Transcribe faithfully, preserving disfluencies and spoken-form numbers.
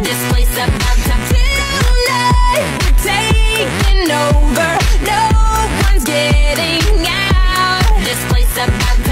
This place about to tonight, we're taking over. No one's getting out. This place about to